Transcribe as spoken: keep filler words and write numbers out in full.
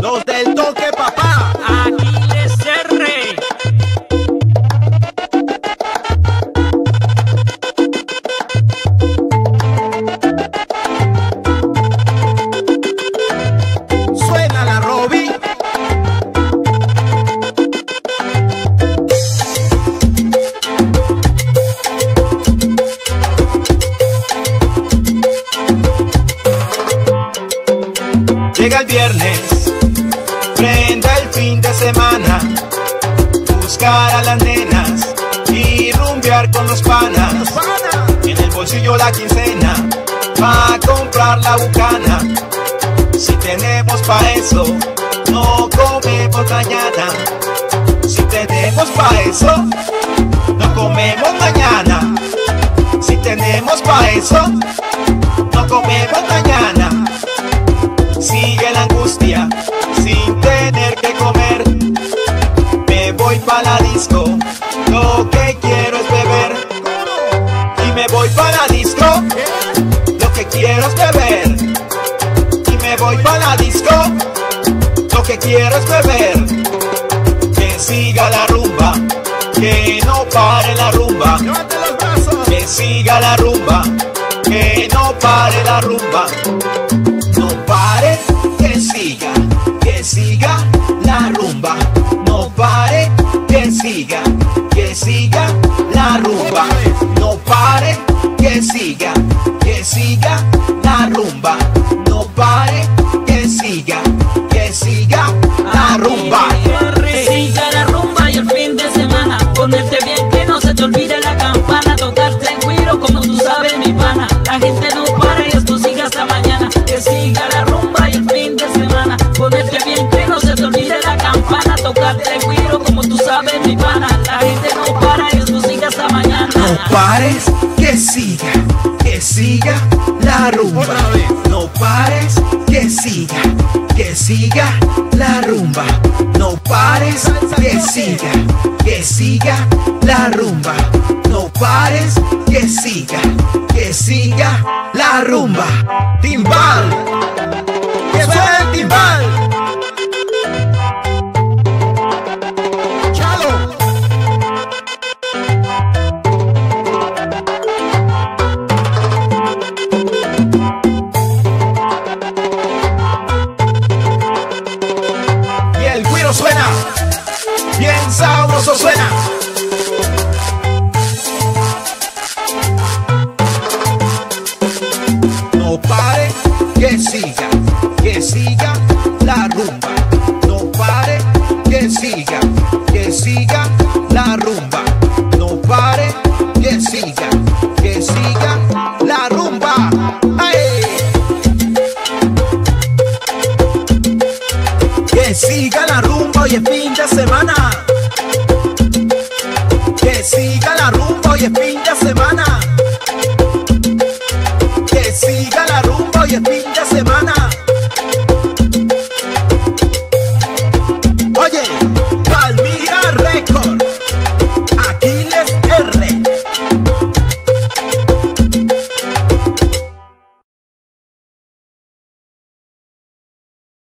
Los del toque, papá. Aquiles R. Suena la Robbie. Llega el viernes, prenda el fin de semana, buscar a las nenas y rumbear con los panas. En el bolsillo la quincena, pa' comprar la bucana. Si tenemos pa' eso, no comemos mañana. Si tenemos pa' eso, no comemos mañana. Si tenemos pa' eso, no comemos mañana. Sigue la angustia sin tener que comer. Me voy pa' la disco, lo que quiero es beber. Y me voy pa' la disco, lo que quiero es beber. Y me voy pa' la disco, lo que quiero es beber. Que siga la rumba, que no pare la rumba. Que siga la rumba, que no pare la rumba. No pare, que siga, que siga la rumba. No pare, que siga, que siga la rumba. No pare, que siga, que siga la rumba. No pare, que siga, que siga la rumba. Que siga la rumba y el fin de semana, ponerte bien que no se te olvide la campana, tocarte el cuiro como tú sabes mi pana. La gente no para y esto sigue hasta mañana. Que siga la rumba y el fin de semana, ponerte bien que no se te olvide la campana, tocarte el cuiro como tú sabes mi pana. La gente no para y esto sigue hasta mañana. No pares, que siga, que siga la rumba. No pares, que siga, que siga la rumba. No pares, que siga, que siga la rumba. No pares, que siga, que siga la rumba. Timbal, que suene el timbal. Chalo. Y el güiro suena, bien sabroso suena. No pare, que siga, que siga la rumba. No pare, que siga, que siga la rumba. No pare, que siga, que siga la rumba. ¡Ay! Que siga la rumba hoy es fin de semana. Que siga la rumba hoy es fin de semana.